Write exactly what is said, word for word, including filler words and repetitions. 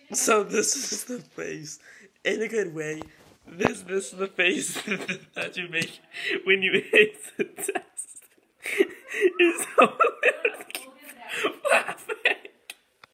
So this is the face, in a good way. This this is the face that you make when you ace the test. It's so